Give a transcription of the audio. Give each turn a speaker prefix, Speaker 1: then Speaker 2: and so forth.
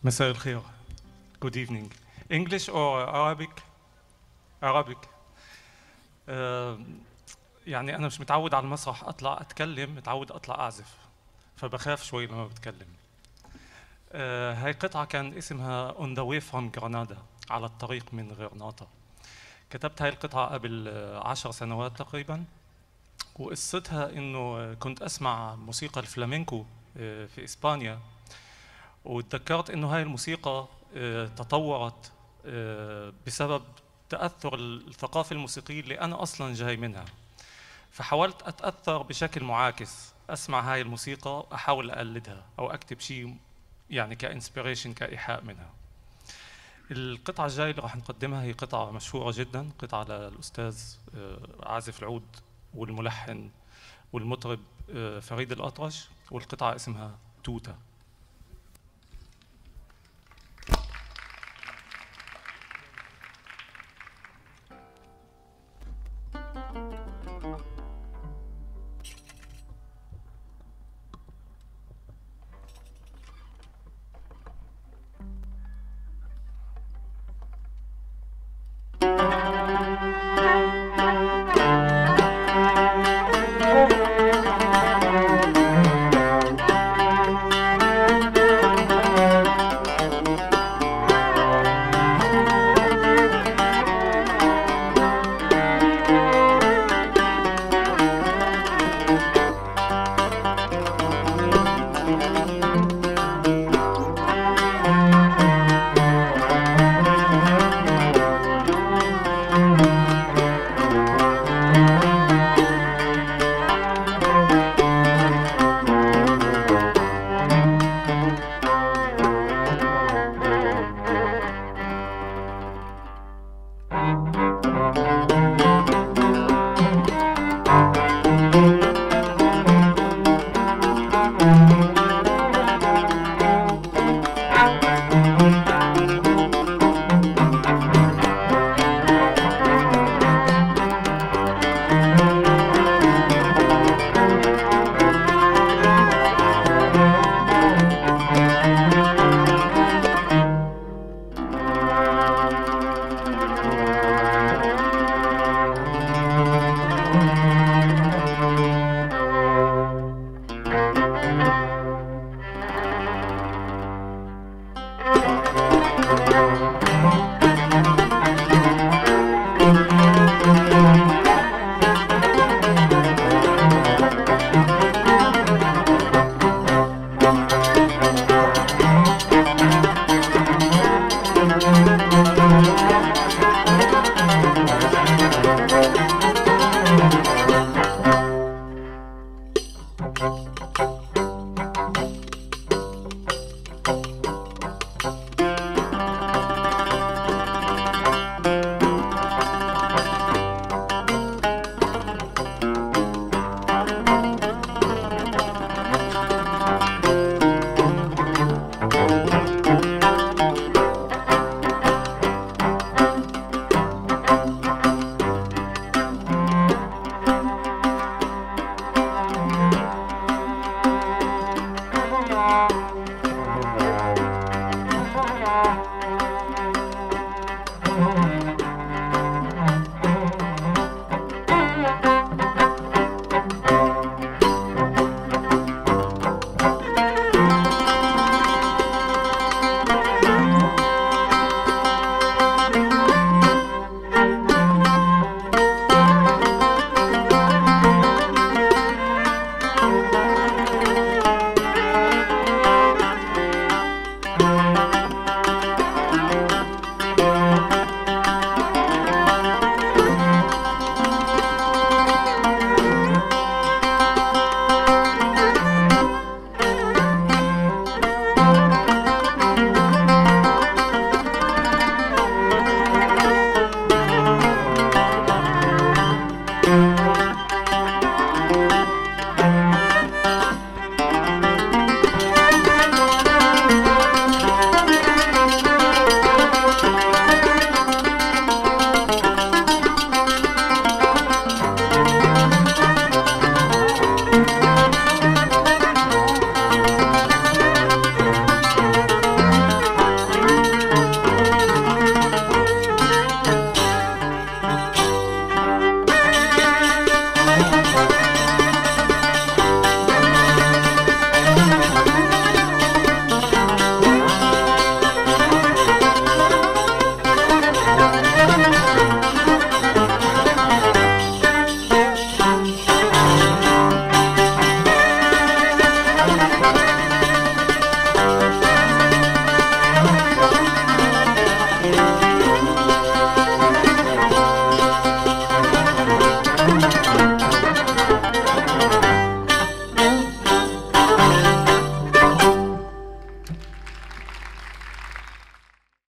Speaker 1: مساء الخير. Good evening. English or Arabic? Arabic. يعني أنا مش متعود على المسرح أطلع أتكلم، متعود أطلع أعزف، فبخاف شوي لما بتكلم. هاي قطعة كان اسمها On the way from Granada، على الطريق من غرناطة. كتبت هاي القطعة قبل 10 سنوات تقريبا، وقصتها إنه كنت أسمع موسيقى الفلامينكو في إسبانيا، وتذكرت إنه هاي الموسيقى تطورت بسبب تأثر الثقافة الموسيقية اللي أنا أصلاً جاي منها، فحاولت أتأثر بشكل معاكس، أسمع هاي الموسيقى أحاول أقلدها أو أكتب شيء يعني كإنسبيريشن، كإيحاء منها. القطعة الجاية اللي راح نقدمها هي قطعة مشهورة جداً، قطعة للأستاذ عازف العود والملحن والمطرب فريد الأطرش، والقطعة اسمها توتة.